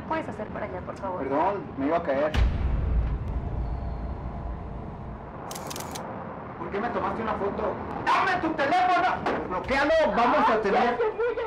puedes hacer para allá, por favor? Perdón, me iba a caer. ¿Por qué me tomaste una foto? ¡Dame tu teléfono! Bloquéalo, vamos a tener...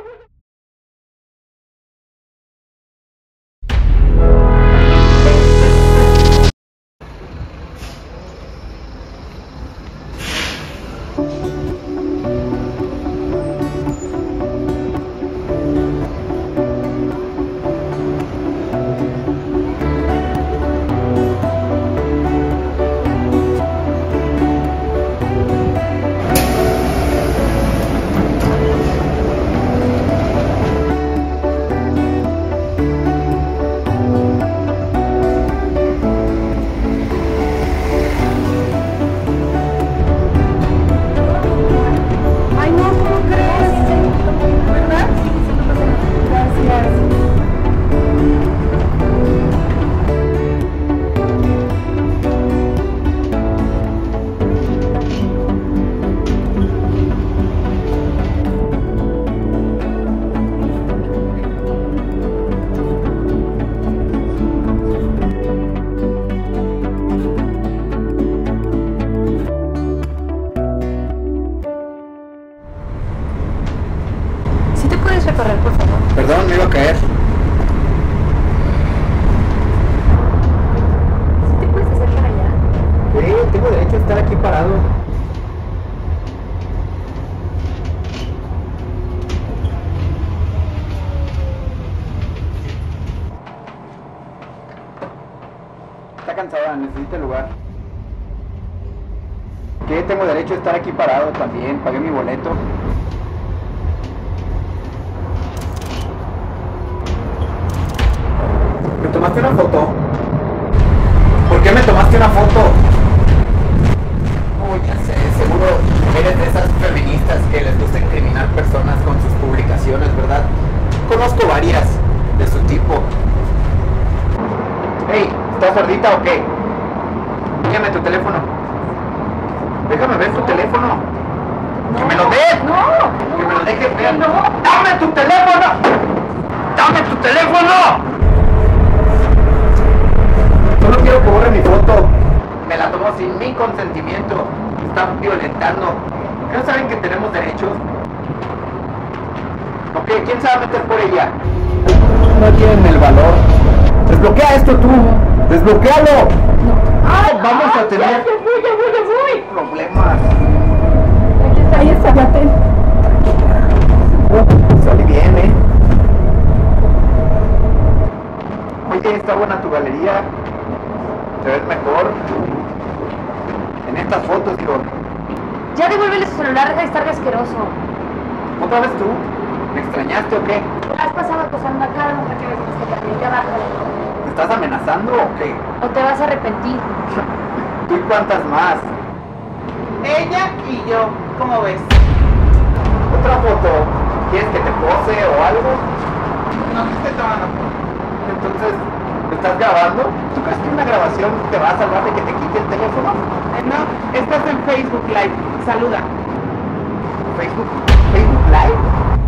Correr, por favor. Perdón, me iba a caer. ¿Sí te puedes hacer para allá? Sí, tengo derecho a estar aquí parado. Está cansada, necesita el lugar. ¿Qué? Tengo derecho a estar aquí parado también. Pagué mi boleto. ¿Me tomaste una foto? ¿Por qué me tomaste una foto? Oh, ya sé, seguro eres de esas feministas que les gusta incriminar personas con sus publicaciones, ¿verdad? Conozco varias de su tipo. Hey, ¿estás sordita o qué? Déjame tu teléfono. Déjame ver tu teléfono. No, ¡Que me lo des! ¡No! ¡Que me lo dejes ver! ¡No! ¡Dame tu teléfono! ¡Dame tu teléfono! Solo quiero que borre mi foto. Me la tomó sin mi consentimiento. Están violentando. ¿Qué no saben que tenemos derechos? Ok, ¿quién se va a meter por ella? No tienen el valor. Desbloquea esto tú. Desbloquealo. ¡Ay! Vamos a tener ¡Ya voy! problemas. Ahí está, ya ten. Salí bien, Oye, está buena tu galería. Te ves mejor. En estas fotos, digo. Ya devuélvele su celular, deja de estar de asqueroso. ¿Otra vez tú? ¿Me extrañaste o qué? Has pasado acosando a cada mujer que ves en este camino, ya bájale. ¿Me estás amenazando o qué? O te vas a arrepentir. ¿Tú y cuántas más? Ella y yo, ¿cómo ves? ¿Otra foto? ¿Quieres que te pose o algo? No te estoy tomando. Entonces, ¿me estás grabando? ¿Tú crees que una grabación te va a salvar de que te quite el teléfono? No, estás en Facebook Live. Saluda. ¿Facebook Live?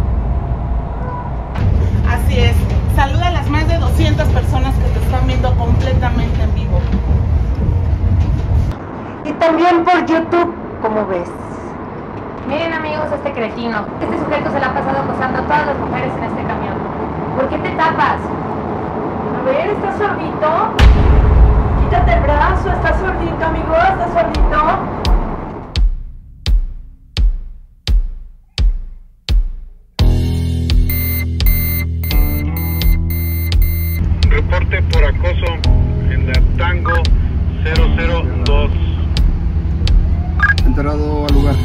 Así es. Saluda a las más de 200 personas que te están viendo completamente en vivo. Y también por YouTube, ¿cómo ves? Miren amigos, este cretino. Este sujeto se la ha pasado acosando a todas las mujeres en este camión. ¿Por qué te tapas? A ver, ¿estás sordito? Quítate el brazo, ¿estás sordito, amigo? ¿Estás sordito? Reporte por acoso en la Tango 002. Enterado al lugar.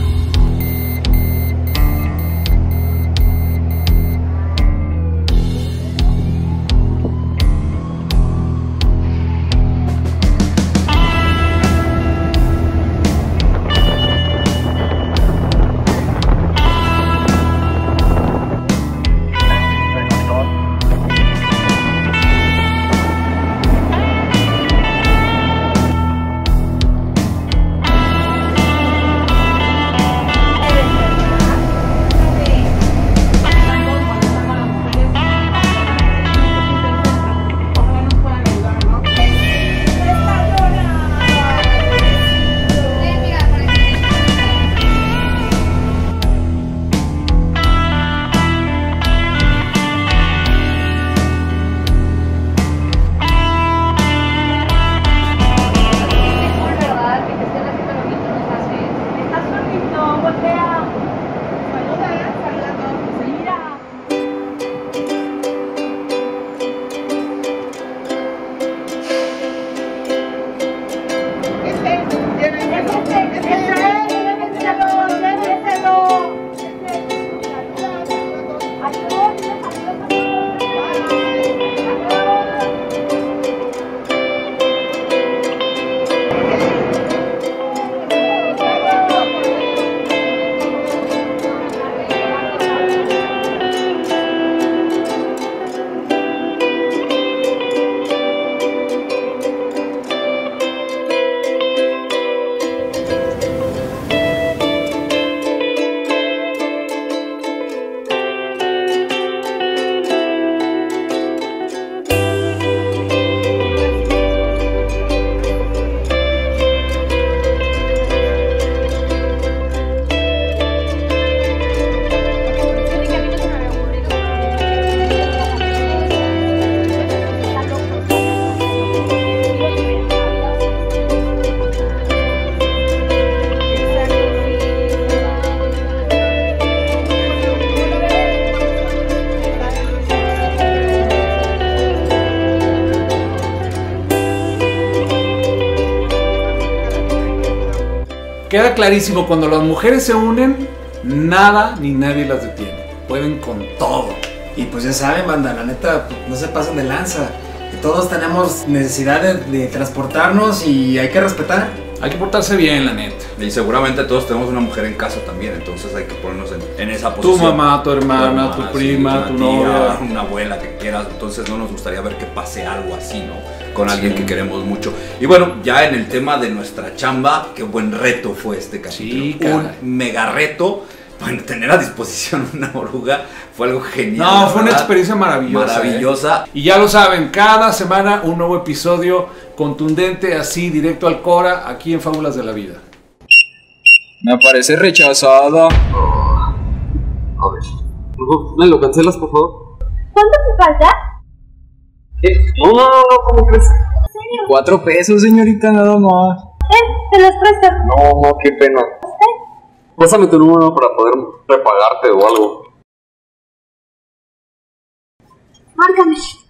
queda clarísimo, cuando las mujeres se unen, nada ni nadie las detiene. Pueden con todo. Y pues ya saben, banda, la neta, pues, no se pasen de lanza. Que todos tenemos necesidad de transportarnos y hay que respetar. Hay que portarse bien, la neta. Y seguramente todos tenemos una mujer en casa también, entonces hay que ponernos en esa Tu posición. mamá, tu hermana, tu prima, sí, tu una tía, novia. una abuela que quieras, entonces no nos gustaría ver que pase algo así, ¿no? Con alguien que queremos mucho. Y bueno, ya en el tema de nuestra chamba, qué buen reto fue este capítulo. Sí, un caray. mega reto. Bueno, tener a disposición una oruga fue algo genial. No, fue una ¿verdad? experiencia maravillosa. Maravillosa. Y ya lo saben, cada semana un nuevo episodio contundente, así, directo al Cora, aquí en Fábulas de la Vida. Me aparece rechazada. A ver. ¿Me lo cancelas, por favor? ¿Cuánto te falta? ¿Qué? No, ¿cómo crees? ¿En serio? 4 pesos, señorita, nada más. Te los presto. No, qué pena. Pásame tu número para poder repagarte o algo. Márcame.